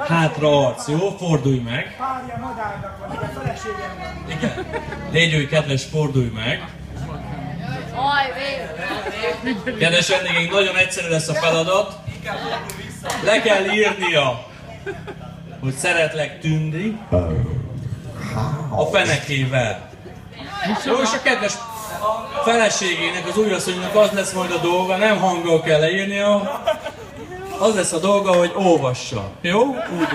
hátra arc, jó? Fordulj meg. Párja madárnak van, a feleségem van. Igen. Légy ő kedves, fordulj meg. Kedves vendégeink, nagyon egyszerű lesz a feladat. Le kell írnia, hogy szeretlek Tündi a fenekével. Jó, és a kedves feleségének, az újasszonynak az lesz majd a dolga, nem hanggal kell leírnia, az lesz a dolga, hogy olvassa. Jó? Úgy.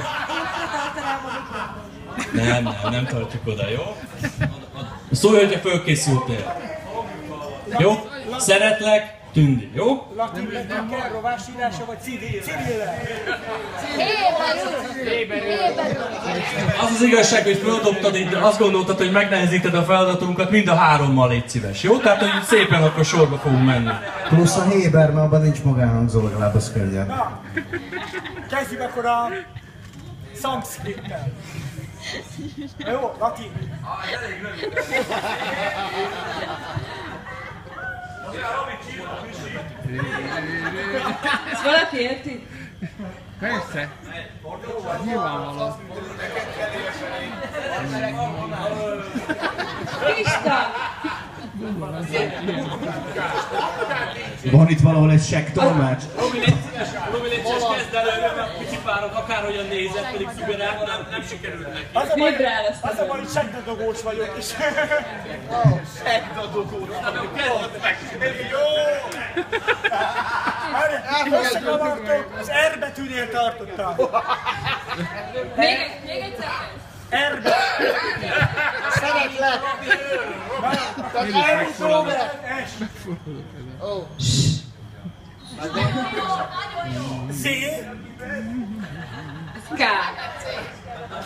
Nem tartjuk oda, jó? Szólj, hogyha fölkészültél. Jó? Szeretlek, Tündi, jó? Latinben kell rovásírása, vagy civillel? Az az igazság, hogy feldobtad itt, azt gondoltad, hogy megnehezíted a feladatunkat, mind a hárommal légy szíves, jó? Tehát, hogy szépen akkor sorba fogunk menni. Plusz a Héber, mert abban nincs magánhangzó, legalább az könnyen. Na, kezdjük akkor a szanszkrittel. Jó, latin. Ezt valaki érti? Persze. Nyilvánvaló. Pista! Van itt valahol egy sektolmács? Robi, légy szíves, kezd előre, mert picipárod akárhogyan nézett, pedig figurák nem sikerült neki. Az a baj, hogy segdadogós vagyok is. Segdadogós vagyok, kezdd meg! Jó! Összekavartok, az R betűnél tartottam. Még egyszer? R betű. Szeretlek! S. Z. K. K.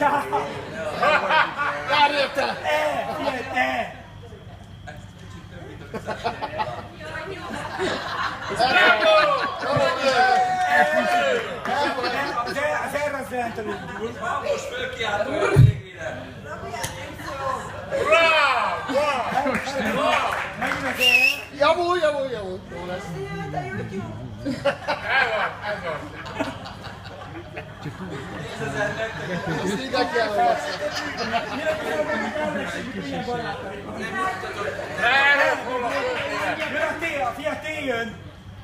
Járj érte! E. E. Az R az jelentően indul. Most fölkiáltó a végére. Megint az R. Javul! Jó lesz. Ez van. Ezt mindenki elolvassa. Jön a T, a fia T jön.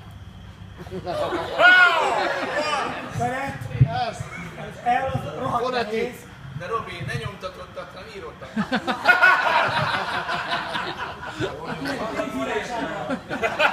Szeret. El az rohadt nehéz. De Robi, ne nyomtatottak, hanem írottak.